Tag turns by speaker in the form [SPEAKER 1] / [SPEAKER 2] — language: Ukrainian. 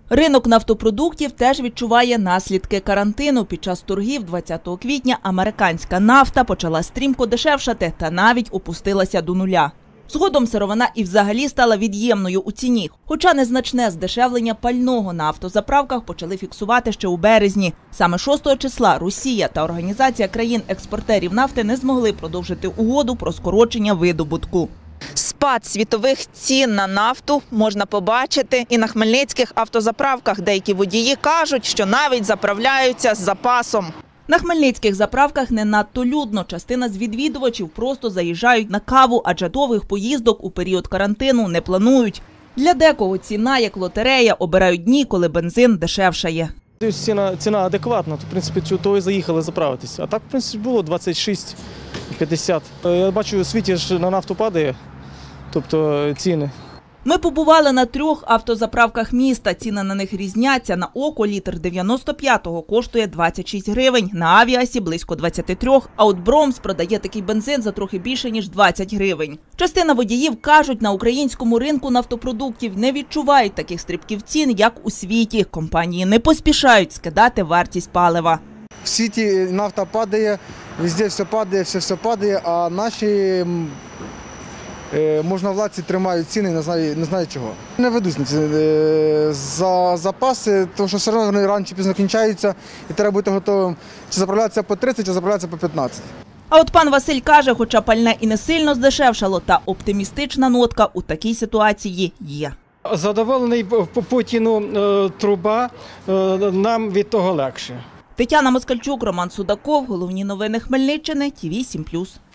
[SPEAKER 1] Ринок нафтопродуктів теж відчуває наслідки карантину. Під час торгів 20 квітня американська нафта почала стрімко дешевшати та навіть опустилася до нуля. Згодом сировина і взагалі стала від'ємною у ціні. Хоча незначне здешевлення пального на автозаправках почали фіксувати ще у березні. Саме 6 числа Росія та Організація країн-експортерів нафти не змогли продовжити угоду про скорочення видобутку. Спад світових цін на нафту можна побачити і на хмельницьких автозаправках. Деякі водії кажуть, що навіть заправляються з запасом. На хмельницьких заправках не надто людно. Частина з відвідувачів просто заїжджають на каву, адже довгих поїздок у період карантину не планують. Для декого ціна як лотерея, обирають дні, коли бензин дешевшає.
[SPEAKER 2] Ціна адекватна, то, в принципі, того і заїхали заправитися. А так, в принципі, було 26,50. Я бачу, у світі ж на нафту падає, тобто ціни.
[SPEAKER 1] Ми побували на 3 автозаправках міста. Ціни на них різняться. На око літр 95-го коштує 26 гривень, на Авіасі – близько 23, а от Бромс продає такий бензин за трохи більше, ніж 20 гривень. Частина водіїв кажуть, на українському ринку нафтопродуктів не відчувають таких стрибків цін, як у світі. Компанії не поспішають скидати вартість палива.
[SPEAKER 3] В світі нафта падає, везде все падає, а наші можновладці тримають ціни, не знаю чого. Не ведуть за запаси, тому що все одно вони рано чи пізно кінчаються і треба бути готовим чи заправлятися по 30, чи заправлятися по 15.
[SPEAKER 1] А от пан Василь каже, хоча пальне і не сильно здешевшало, та оптимістична нотка у такій ситуації є.
[SPEAKER 4] Задоволений Путіну труба, нам від того легше.
[SPEAKER 1] Тетяна Москальчук, Роман Судаков. Головні новини Хмельниччини. ТІВІ 7+.